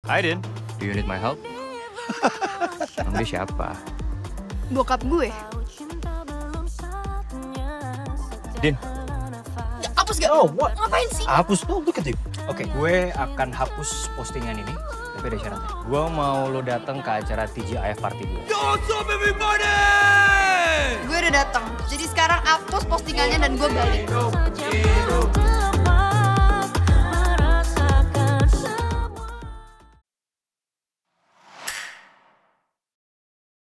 Hi, Din. Do you need my help? Emang dia siapa? Bokap gue. Din. Ya, hapus gak? Oh, what? Ngapain sih? Hapus tuh, look at you. Oke, gue akan hapus postingan ini, tapi ada syaratnya. Gue mau lo datang ke acara TGIF Party gue. Gue udah datang. Jadi sekarang hapus postingannya dan gue balik.